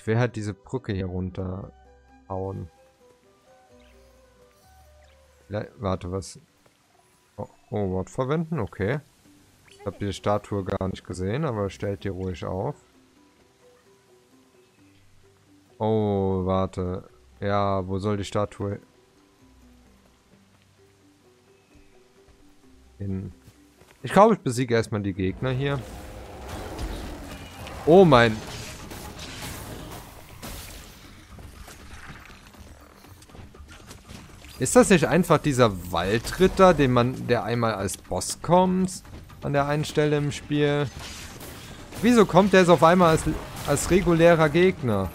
Ich will halt diese Brücke hier runterhauen. Warte, was? Oh, Wort verwenden? Okay. Ich habe die Statue gar nicht gesehen, aber stellt die ruhig auf. Oh, warte. Ja, wo soll die Statue hin? Ich glaube, ich besiege erstmal die Gegner hier. Oh mein... Ist das nicht einfach dieser Waldritter, der einmal als Boss kommt? An der einen Stelle im Spiel? Wieso kommt der jetzt auf einmal als regulärer Gegner?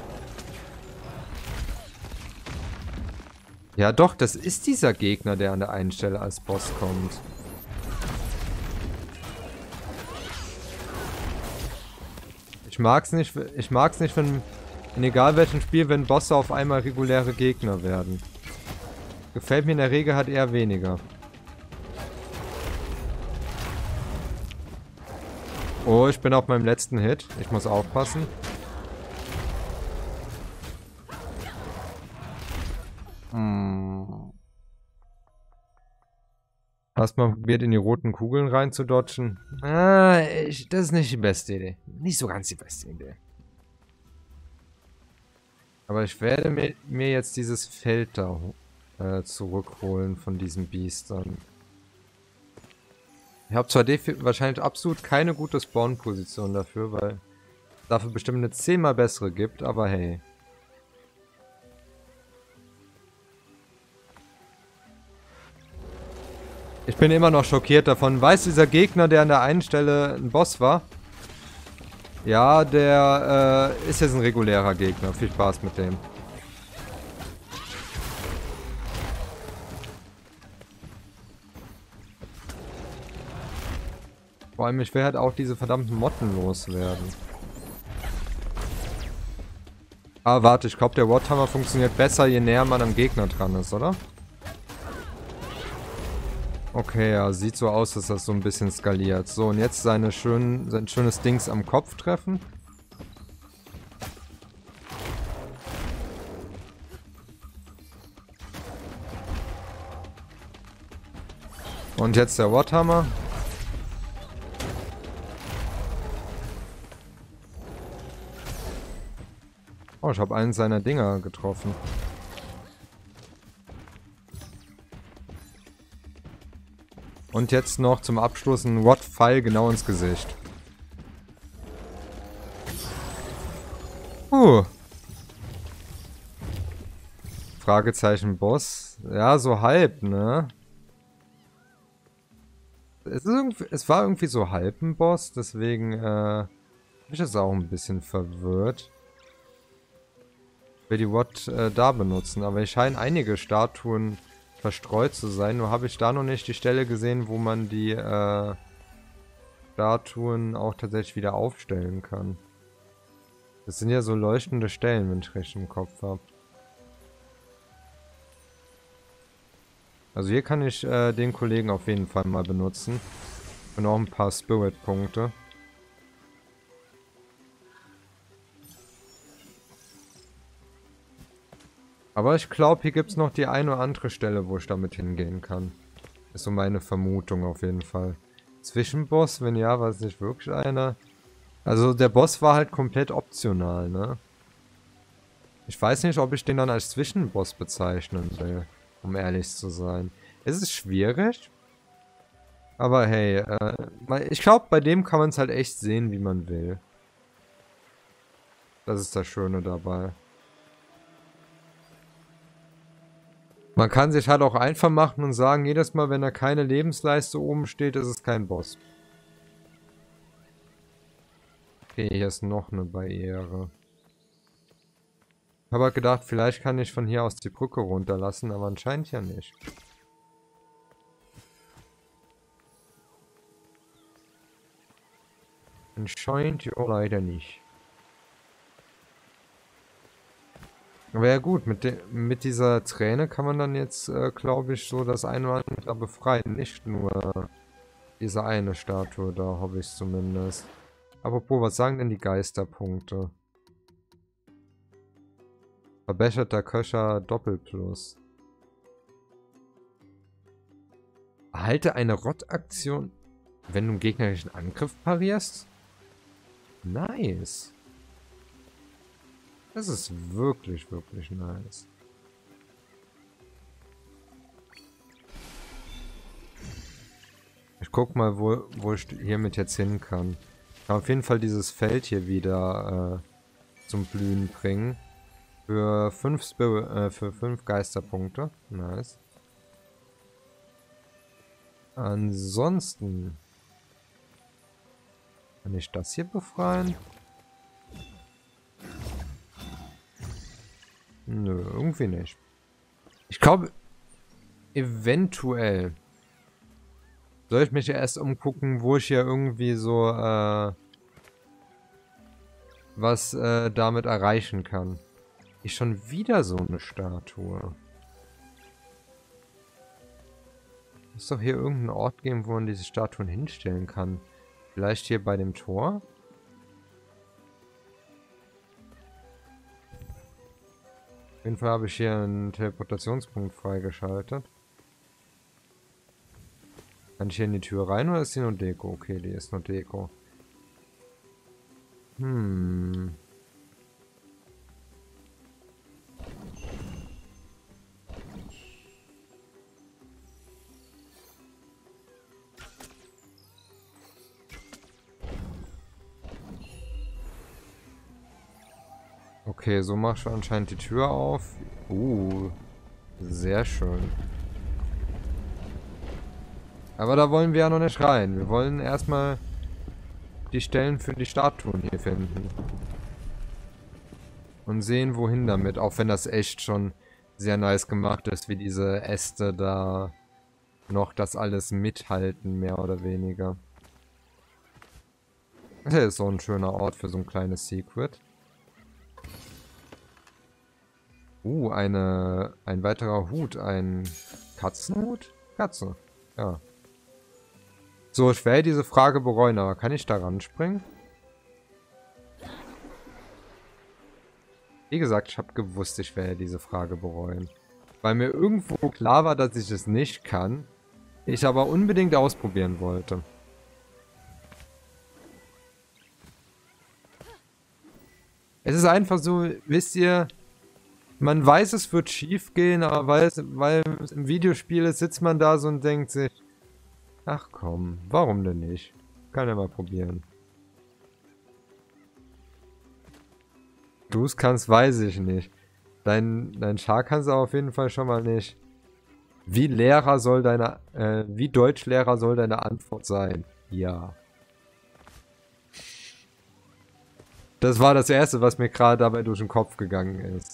Ja doch, das ist dieser Gegner, der an der einen Stelle als Boss kommt. Ich mag's nicht, wenn in egal welchem Spiel, wenn Bosse auf einmal reguläre Gegner werden. Gefällt mir in der Regel halt eher weniger. Oh, ich bin auf meinem letzten Hit. Ich muss aufpassen. Erstmal probiert in die roten Kugeln reinzudodgen. Das ist nicht die beste Idee. Nicht so ganz die beste Idee. Aber ich werde mir jetzt dieses Feld da zurückholen von diesen Biestern. Ich habe zwar wahrscheinlich absolut keine gute Spawn-Position dafür, weil es dafür bestimmt eine 10-mal bessere gibt, aber hey. Ich bin immer noch schockiert davon. Weißt du, dieser Gegner, der an der einen Stelle ein Boss war? Ja, der ist jetzt ein regulärer Gegner. Viel Spaß mit dem. Vor allem, ich will halt auch diese verdammten Motten loswerden. Ah, warte, ich glaube, der Warhammer funktioniert besser, je näher man am Gegner dran ist, oder? Okay, ja, sieht so aus, dass das so ein bisschen skaliert. So, und jetzt sein schönes Dings am Kopf treffen. Und jetzt der Warhammer. Oh, ich habe einen seiner Dinger getroffen. Und jetzt noch zum Abschluss ein Rot-Pfeil genau ins Gesicht. Fragezeichen Boss. Ja, so halb, ne? Es war irgendwie so halb ein Boss, deswegen bin ich jetzt auch ein bisschen verwirrt. Ich will die Watt da benutzen, aber es scheinen einige Statuen verstreut zu sein. Nur habe ich da noch nicht die Stelle gesehen, wo man die Statuen auch tatsächlich wieder aufstellen kann. Das sind ja so leuchtende Stellen, wenn ich recht im Kopf habe. Also hier kann ich den Kollegen auf jeden Fall mal benutzen. Und auch ein paar Spirit-Punkte. Aber ich glaube, hier gibt es noch die eine oder andere Stelle, wo ich damit hingehen kann. Ist so meine Vermutung auf jeden Fall. Zwischenboss, wenn ja, war es nicht wirklich einer. Also der Boss war halt komplett optional, ne? Ich weiß nicht, ob ich den dann als Zwischenboss bezeichnen will, um ehrlich zu sein. Es ist schwierig. Aber hey, ich glaube, bei dem kann man es halt echt sehen, wie man will. Das ist das Schöne dabei. Man kann sich halt auch einfach machen und sagen, jedes Mal, wenn da keine Lebensleiste oben steht, ist es kein Boss. Okay, hier ist noch eine Barriere. Ich habe halt gedacht, vielleicht kann ich von hier aus die Brücke runterlassen, aber anscheinend ja nicht. Anscheinend ja leider nicht. Aber ja gut, mit dieser Träne kann man dann jetzt, glaube ich, so das eine oder andere befreien. Nicht nur diese eine Statue, da hoffe ich zumindest. Apropos, was sagen denn die Geisterpunkte? Verbesserter Köcher Doppelplus. Erhalte eine Rottaktion, wenn du einen gegnerischen Angriff parierst. Nice. Das ist wirklich, wirklich nice. Ich guck mal, wo ich hiermit jetzt hin kann. Ich kann auf jeden Fall dieses Feld hier wieder zum Blühen bringen. Für 5 Geisterpunkte. Nice. Ansonsten kann ich das hier befreien? Nö, irgendwie nicht. Ich glaube, eventuell soll ich mich ja erst umgucken, wo ich hier irgendwie so was damit erreichen kann. Ist schon wieder so eine Statue. Muss doch hier irgendeinen Ort geben, wo man diese Statuen hinstellen kann. Vielleicht hier bei dem Tor? Auf jeden Fall habe ich hier einen Teleportationspunkt freigeschaltet. Kann ich hier in die Tür rein oder ist die nur Deko? Okay, die ist nur Deko. Okay, so machst du anscheinend die Tür auf. Sehr schön. Aber da wollen wir ja noch nicht rein. Wir wollen erstmal die Stellen für die Statuen hier finden. Und sehen, wohin damit. Auch wenn das echt schon sehr nice gemacht ist, wie diese Äste da noch das alles mithalten, mehr oder weniger. Das ist so ein schöner Ort für so ein kleines Secret. Ein weiterer Hut. Ein Katzenhut? Katze. Ja. So, ich werde diese Frage bereuen, aber kann ich da ranspringen? Wie gesagt, ich habe gewusst, ich werde diese Frage bereuen. Weil mir irgendwo klar war, dass ich es nicht kann. Ich aber unbedingt ausprobieren wollte. Es ist einfach so, wisst ihr, man weiß, es wird schief gehen, aber weil im Videospiel ist, sitzt man da so und denkt sich, ach komm, warum denn nicht? Kann ja mal probieren. Du es kannst, weiß ich nicht. Dein Char kannst du auf jeden Fall schon mal nicht. Wie Deutschlehrer soll deine Antwort sein? Ja. Das war das Erste, was mir gerade dabei durch den Kopf gegangen ist.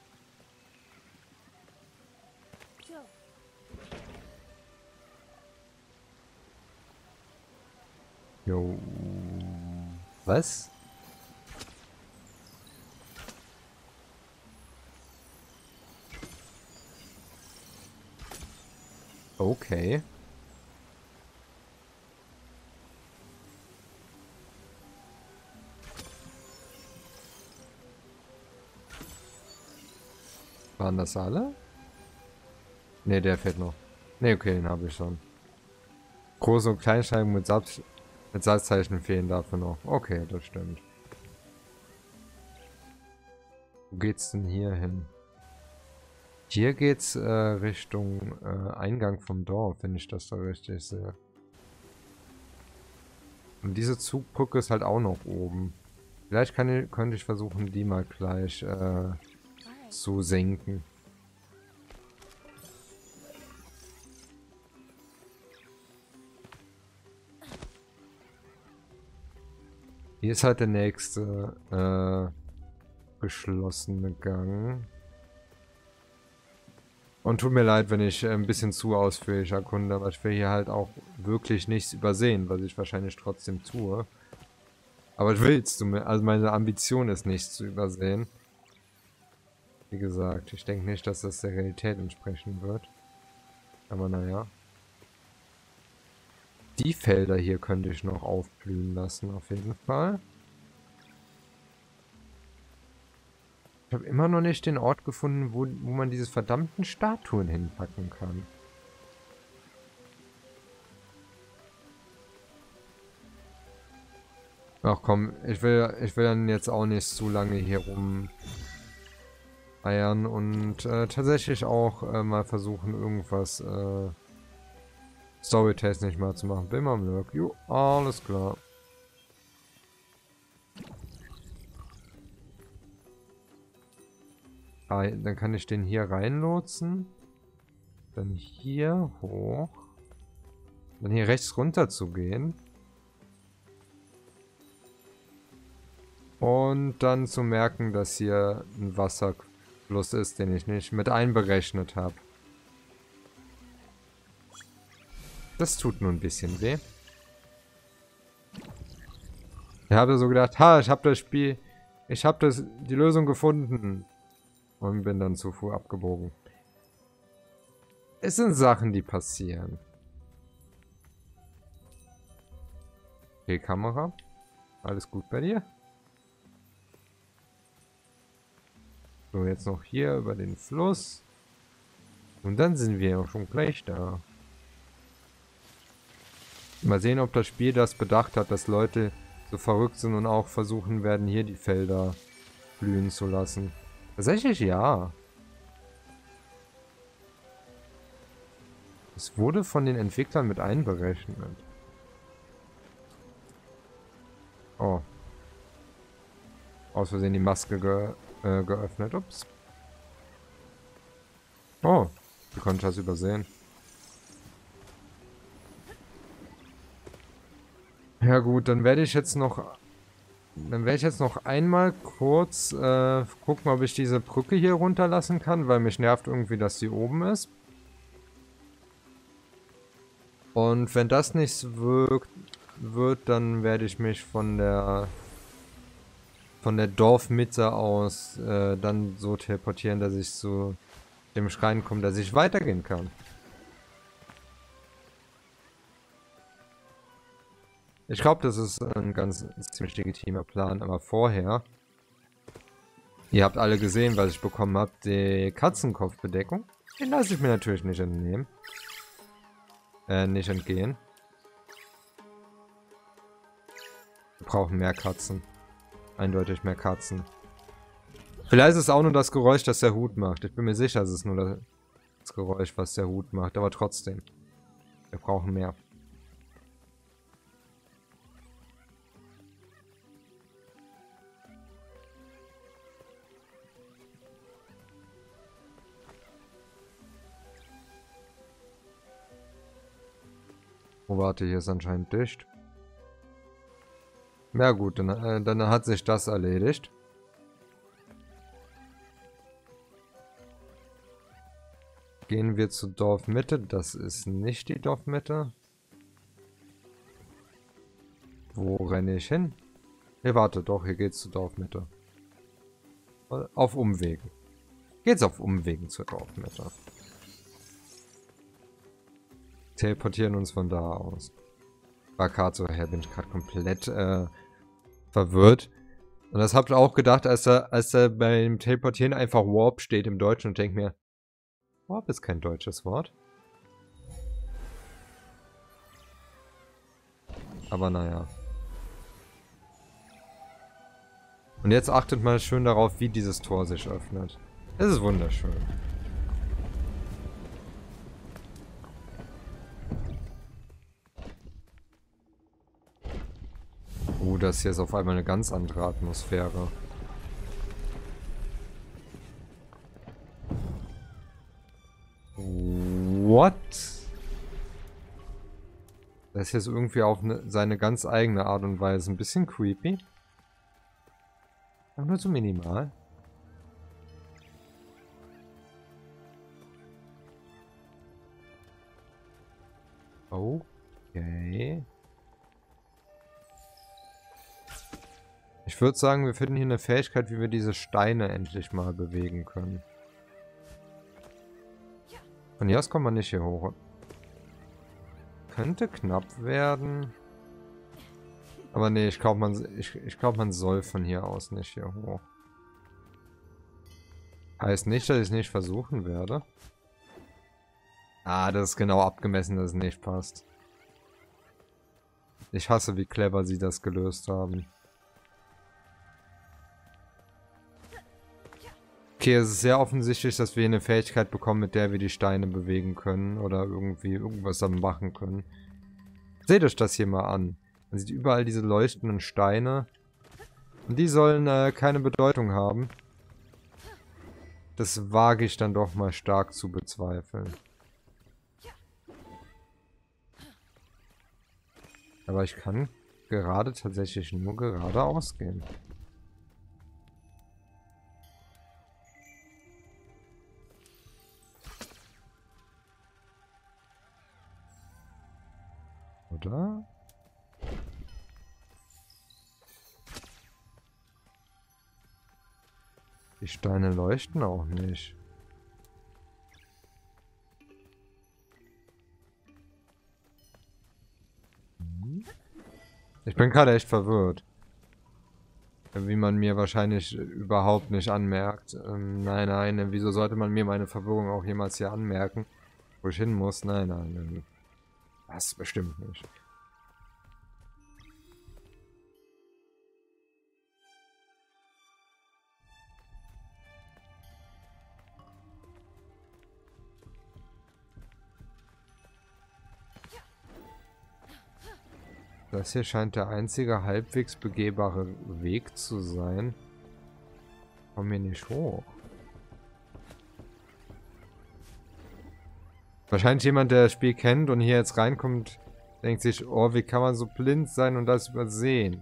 Jo. Was? Okay. Waren das alle? Ne, der fehlt noch. Ne, okay, den habe ich schon. Große und Kleinschreibung mit Satzzeichen fehlen dafür noch. Okay, das stimmt. Wo geht's denn hier hin? Hier geht's Richtung Eingang vom Dorf, wenn ich das da richtig sehe. Und diese Zugbrücke ist halt auch noch oben. Vielleicht könnte ich versuchen, die mal gleich zu senken. Hier ist halt der nächste geschlossene Gang. Und tut mir leid, wenn ich ein bisschen zu ausführlich erkunde, aber ich will hier halt auch wirklich nichts übersehen, was ich wahrscheinlich trotzdem tue. Aber ich will es, also meine Ambition ist, nichts zu übersehen. Wie gesagt, ich denke nicht, dass das der Realität entsprechen wird. Aber naja. Die Felder hier könnte ich noch aufblühen lassen, auf jeden Fall. Ich habe immer noch nicht den Ort gefunden, wo man diese verdammten Statuen hinpacken kann. Ach komm, ich will dann jetzt auch nicht zu lange hier rum eiern und tatsächlich auch mal versuchen, irgendwas storytechnisch mal zu machen. Bin mal am Lurk. Jo, alles klar. Ah, dann kann ich den hier reinlotsen. Dann hier hoch. Dann hier rechts runter zu gehen. Und dann zu merken, dass hier ein Wasserfluss ist, den ich nicht mit einberechnet habe. Das tut nun ein bisschen weh. Ich habe so gedacht, ha, ich habe die Lösung gefunden. Und bin dann zu früh abgebogen. Es sind Sachen, die passieren. Okay, Kamera. Alles gut bei dir? So, jetzt noch hier über den Fluss. Und dann sind wir auch schon gleich da. Mal sehen, ob das Spiel das bedacht hat, dass Leute so verrückt sind und auch versuchen werden, hier die Felder blühen zu lassen. Tatsächlich ja. Es wurde von den Entwicklern mit einberechnet. Oh. Aus Versehen die Maske geöffnet. Ups. Oh. Wie konnte ich das übersehen? Ja gut, dann werde ich jetzt noch einmal kurz gucken, ob ich diese Brücke hier runterlassen kann, weil mich nervt irgendwie, dass die oben ist. Und wenn das nicht wird, dann werde ich mich von der Dorfmitte aus dann so teleportieren, dass ich zu dem Schrein komme, dass ich weitergehen kann. Ich glaube, das ist ein ziemlich legitimer Plan, aber vorher... Ihr habt alle gesehen, was ich bekommen habe, die Katzenkopfbedeckung. Den lasse ich mir natürlich nicht entnehmen. Nicht entgehen. Wir brauchen mehr Katzen. Eindeutig mehr Katzen. Vielleicht ist es auch nur das Geräusch, das der Hut macht. Ich bin mir sicher, es ist nur das Geräusch, was der Hut macht. Aber trotzdem. Wir brauchen mehr. Oh, warte, hier ist anscheinend dicht. Ja gut, dann hat sich das erledigt. Gehen wir zur Dorfmitte. Das ist nicht die Dorfmitte. Wo renne ich hin? Ne, warte, doch, hier geht's zur Dorfmitte. Auf Umwegen. Geht's auf Umwegen zur Dorfmitte. Teleportieren uns von da aus. Bei Karte her bin ich gerade komplett verwirrt. Und das habe ich auch gedacht, als da beim Teleportieren einfach Warp steht im Deutschen und denke mir, Warp ist kein deutsches Wort. Aber naja. Und jetzt achtet mal schön darauf, wie dieses Tor sich öffnet. Es ist wunderschön. Das hier ist auf einmal eine ganz andere Atmosphäre. What? Das ist jetzt irgendwie auf seine ganz eigene Art und Weise ein bisschen creepy. Aber nur so minimal. Okay. Ich würde sagen, wir finden hier eine Fähigkeit, wie wir diese Steine endlich mal bewegen können. Von hier aus kommt man nicht hier hoch. Könnte knapp werden. Aber nee, ich glaube, man soll von hier aus nicht hier hoch. Heißt nicht, dass ich es nicht versuchen werde. Ah, das ist genau abgemessen, dass es nicht passt. Ich hasse, wie clever sie das gelöst haben. Okay, es ist sehr offensichtlich, dass wir eine Fähigkeit bekommen, mit der wir die Steine bewegen können. Oder irgendwie irgendwas damit machen können. Seht euch das hier mal an. Man sieht überall diese leuchtenden Steine. Und die sollen keine Bedeutung haben. Das wage ich dann doch mal stark zu bezweifeln. Aber ich kann gerade tatsächlich nur geradeaus gehen. Oder? Die Steine leuchten auch nicht. Ich bin gerade echt verwirrt. Wie man mir wahrscheinlich überhaupt nicht anmerkt. Nein, nein, wieso sollte man mir meine Verwirrung auch jemals hier anmerken? Wo ich hin muss? Nein, nein, nein. Das bestimmt nicht. Das hier scheint der einzige halbwegs begehbare Weg zu sein. Komm hier nicht hoch. Wahrscheinlich jemand, der das Spiel kennt und hier jetzt reinkommt, denkt sich, oh, wie kann man so blind sein und das übersehen?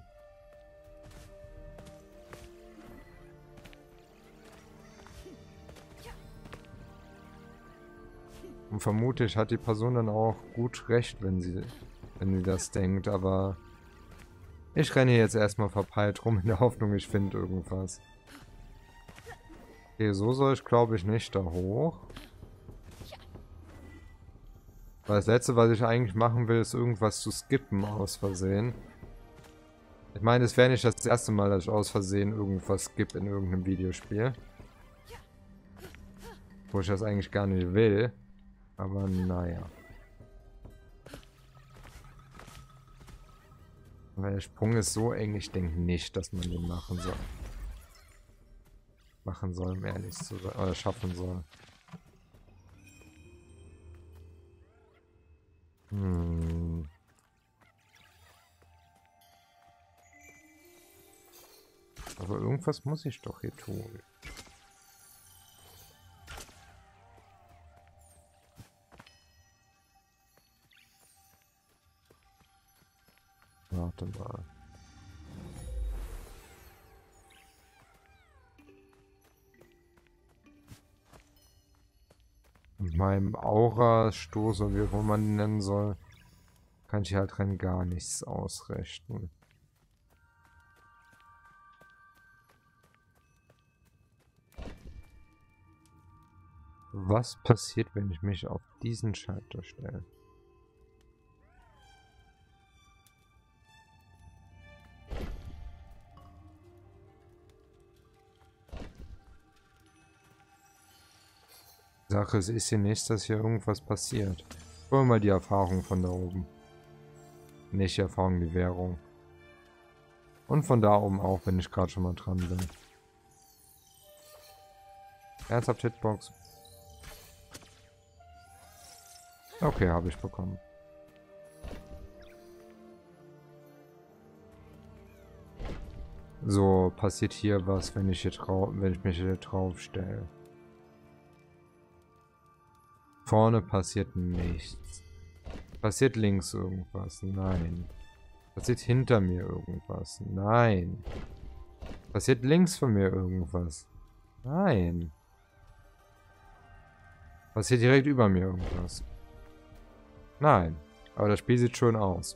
Und vermutlich hat die Person dann auch gut recht, wenn sie das denkt, aber ich renne hier jetzt erstmal verpeilt rum in der Hoffnung, ich finde irgendwas. Okay, so soll ich glaube ich nicht da hoch. Weil das letzte, was ich eigentlich machen will, ist irgendwas zu skippen aus Versehen. Ich meine, es wäre nicht das erste Mal, dass ich aus Versehen irgendwas skippe in irgendeinem Videospiel. Wo ich das eigentlich gar nicht will. Aber naja. Weil der Sprung ist so eng, ich denke nicht, dass man den machen soll. Um ehrlich zu sein. Oder schaffen soll. Aber irgendwas muss ich doch hier tun. Warte mal. Mit meinem Aura-Stoß, oder wie auch immer man den nennen soll, kann ich halt rein gar nichts ausrichten. Was passiert, wenn ich mich auf diesen Schalter stelle? Die Sache ist hier nicht, dass hier irgendwas passiert. Wollen wir mal die Erfahrung von da oben. Nicht die Erfahrung, die Währung. Und von da oben auch, wenn ich gerade schon mal dran bin. Ernsthaft Hitbox. Okay, habe ich bekommen. So, passiert hier was, wenn ich mich hier drauf stelle. Vorne passiert nichts. Passiert links irgendwas? Nein. Passiert hinter mir irgendwas? Nein. Passiert links von mir irgendwas? Nein. Passiert direkt über mir irgendwas? Nein. Aber das Spiel sieht schön aus.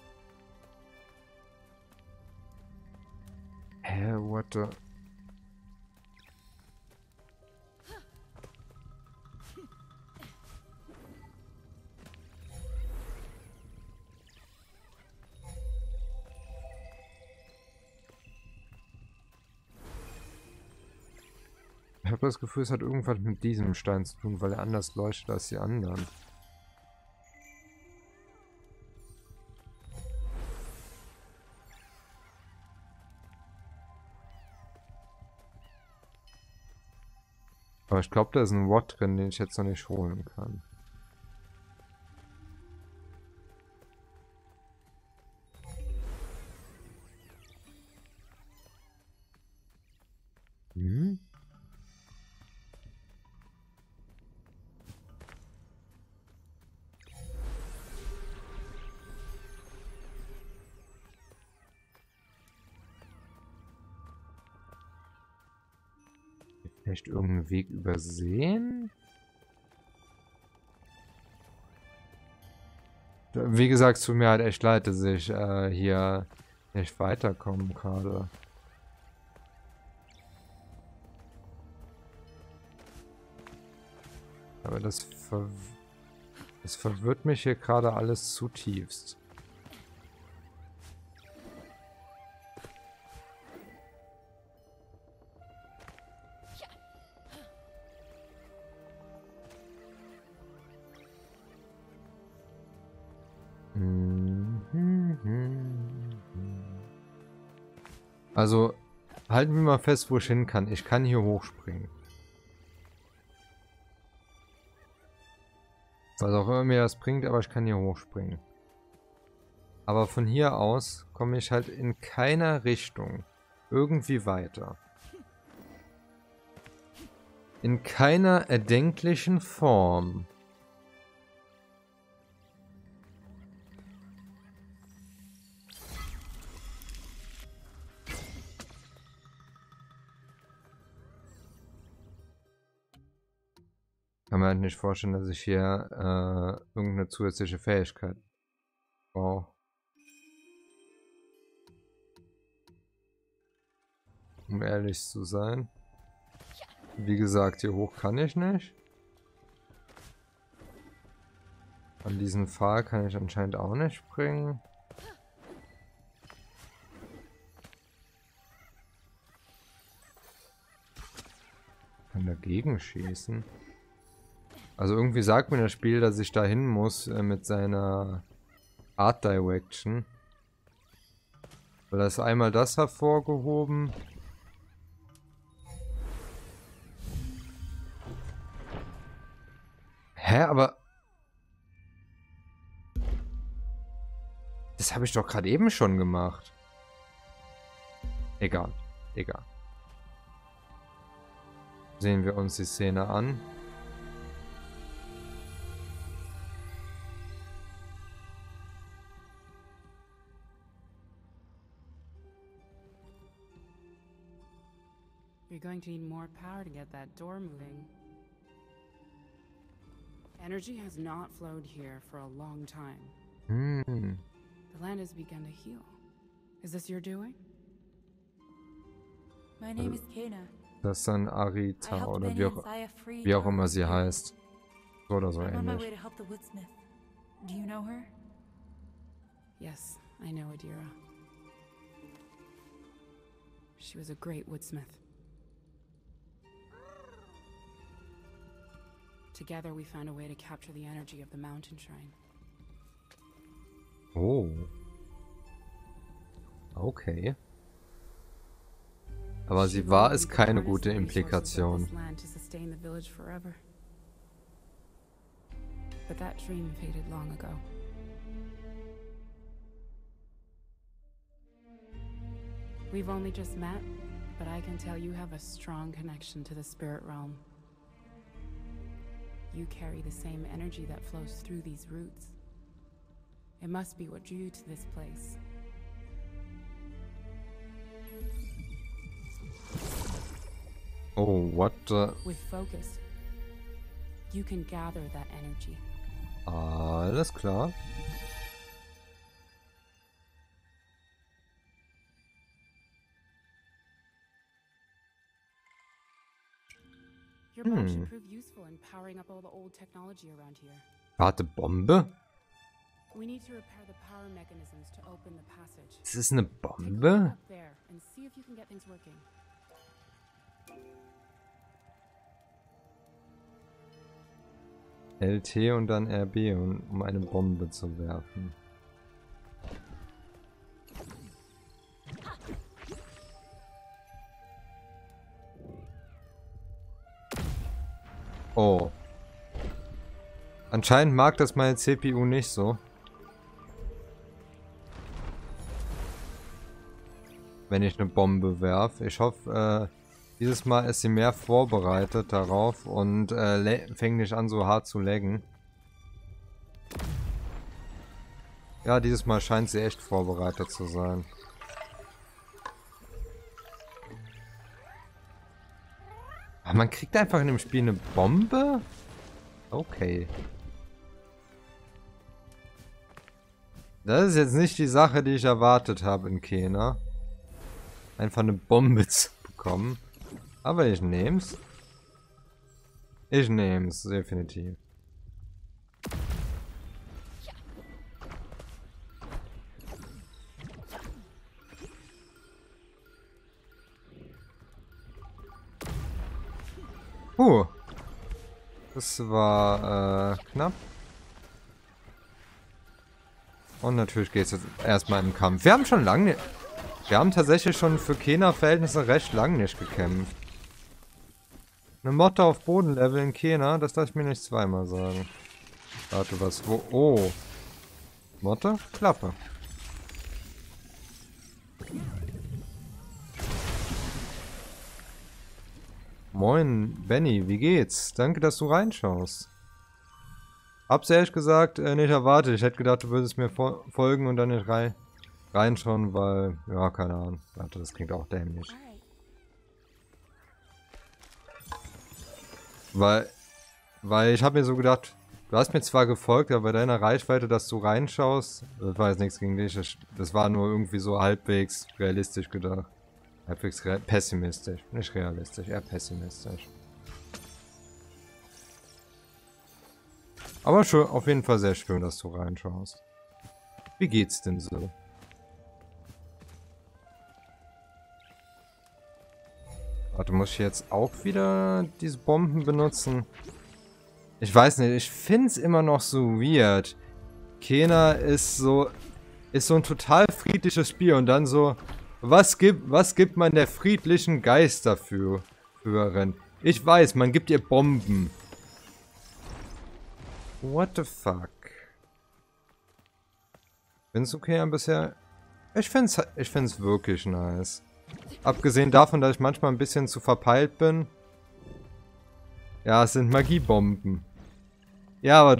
Hä, what the... habe das Gefühl, es hat irgendwas mit diesem Stein zu tun, weil er anders leuchtet als die anderen. Aber ich glaube, da ist ein Watt drin, den ich jetzt noch nicht holen kann. Hm? Vielleicht irgendeinen Weg übersehen? Wie gesagt, es tut mir halt echt leid, dass ich hier nicht weiterkomme gerade. Aber das verwirrt mich hier gerade alles zutiefst. Also, halten wir mal fest, wo ich hin kann. Ich kann hier hochspringen. Was auch immer mir das bringt, aber ich kann hier hochspringen. Aber von hier aus komme ich halt in keiner Richtung irgendwie weiter. In keiner erdenklichen Form. Kann man halt nicht vorstellen, dass ich hier irgendeine zusätzliche Fähigkeit brauche. Um ehrlich zu sein. Wie gesagt, hier hoch kann ich nicht. An diesen Pfahl kann ich anscheinend auch nicht springen. Kann dagegen schießen. Also irgendwie sagt mir das Spiel, dass ich da hin muss mit seiner Art Direction. Weil da ist einmal das hervorgehoben. Hä, aber... Das habe ich doch gerade eben schon gemacht. Egal, egal. Sehen wir uns die Szene an. You're going to need more power to get that door moving. Energy has not flowed here for a long time. Hm. The land has begun to heal. Is this your doing? My name is Kena. Das ist dann I Arita helped oder Benny wie and auch, Saya free wie auch immer Darla's sie spirit. heißt. So oder so I'm on my way ähnlich. to help the woodsmith. Do you know her? Yes, I know Adira. She was a great woodsmith. Together we found a way to capture the energy of the mountain shrine. Oh. Okay. Aber sie war es keine gute Implikation. But that dream faded long ago. We've only just met, but I can tell you have a strong connection to the spirit realm. You carry the same energy that flows through these roots. It must be what drew you to this place. Oh, what the... With focus, you can gather that energy. Alles klar. Your bomb should prove useful in powering up all the old technology around here. Warte, Bombe? We need to repair the power mechanisms to open the passage. Ist das eine Take a look Bombe? up there and see if you can get things working. LT und dann RB, um eine Bombe zu werfen. Oh. Anscheinend mag das meine CPU nicht so. Wenn ich eine Bombe werfe. Ich hoffe, dieses Mal ist sie mehr vorbereitet darauf und fängt nicht an so hart zu laggen. Ja, dieses Mal scheint sie echt vorbereitet zu sein. Aber man kriegt einfach in dem Spiel eine Bombe? Okay. Das ist jetzt nicht die Sache, die ich erwartet habe in Kena. Einfach eine Bombe zu bekommen. Aber ich nehm's. Ich nehm's, definitiv. Das war knapp. Und natürlich geht es jetzt erstmal im Kampf. Wir haben schon lange... Wir haben tatsächlich schon für Kena-Verhältnisse recht lang nicht gekämpft. Eine Motte auf Bodenlevel in Kena, das darf ich mir nicht zweimal sagen. Warte, was? Wo? Oh. Motte? Klappe. Moin, Benny, wie geht's? Danke, dass du reinschaust. Hab's ehrlich gesagt nicht erwartet. Ich hätte gedacht, du würdest mir folgen und dann nicht reinschauen, weil... Ja, keine Ahnung. Warte, das klingt auch dämlich. Weil ich habe mir so gedacht, du hast mir zwar gefolgt, aber bei deiner Reichweite, dass du reinschaust, das war jetzt nichts gegen dich. Das war nur irgendwie so halbwegs realistisch gedacht. Halbwegs pessimistisch. Nicht realistisch, eher pessimistisch. Aber schon auf jeden Fall sehr schön, dass du reinschaust. Wie geht's denn so? Warte, muss ich jetzt auch wieder diese Bomben benutzen? Ich weiß nicht, ich find's immer noch so weird. Kena ist so ein total friedliches Spiel und dann so... Was gibt man der friedlichen Geisterführerin? Ich weiß, man gibt ihr Bomben. What the fuck? Find's okay bisher? Ich find's wirklich nice. Abgesehen davon, dass ich manchmal ein bisschen zu verpeilt bin. Ja, es sind Magiebomben. Ja, aber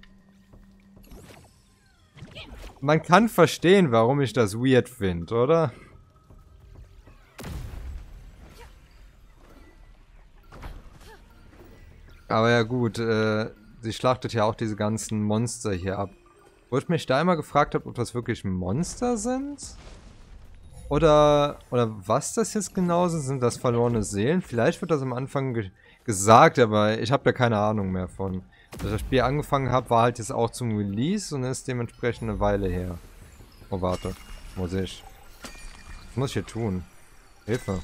man kann verstehen, warum ich das weird finde, oder? Aber ja gut, sie schlachtet ja auch diese ganzen Monster hier ab. Wo ich mich da immer gefragt habe, ob das wirklich Monster sind? Oder was das jetzt genau sind? Sind das verlorene Seelen? Vielleicht wird das am Anfang gesagt, aber ich habe da keine Ahnung mehr von. Als ich das Spiel angefangen habe, war halt jetzt auch zum Release und ist dementsprechend eine Weile her. Oh, warte. Was muss ich hier tun? Hilfe.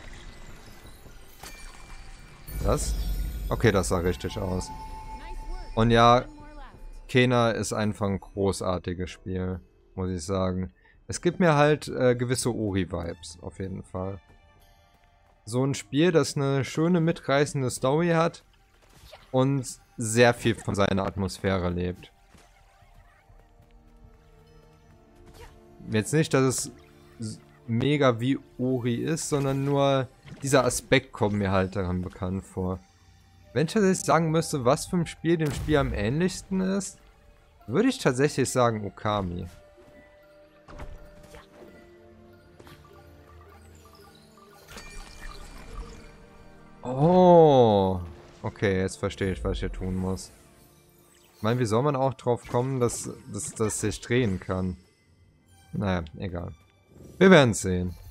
Das? Okay, das sah richtig aus. Und ja, Kena ist einfach ein großartiges Spiel, muss ich sagen. Es gibt mir halt gewisse Ori-Vibes, auf jeden Fall. So ein Spiel, das eine schöne, mitreißende Story hat und sehr viel von seiner Atmosphäre lebt. Jetzt nicht, dass es mega wie Ori ist, sondern nur dieser Aspekt kommt mir halt daran bekannt vor. Wenn ich tatsächlich sagen müsste, was für ein Spiel dem Spiel am ähnlichsten ist, würde ich tatsächlich sagen Okami. Oh, okay, jetzt verstehe ich, was ich hier tun muss. Ich meine, wie soll man auch drauf kommen, dass das sich drehen kann? Naja, egal. Wir werden es sehen.